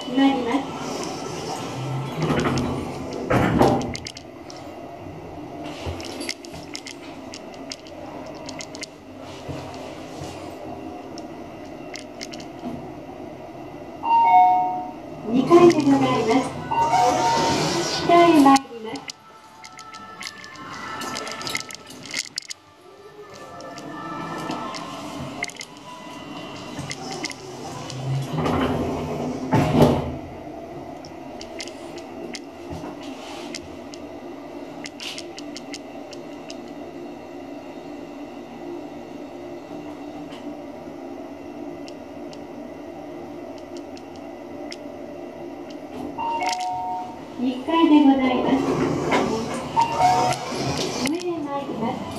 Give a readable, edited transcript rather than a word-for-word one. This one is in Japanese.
決まります。2階でございます。下へ参ります。1階でございます。上へ参ります。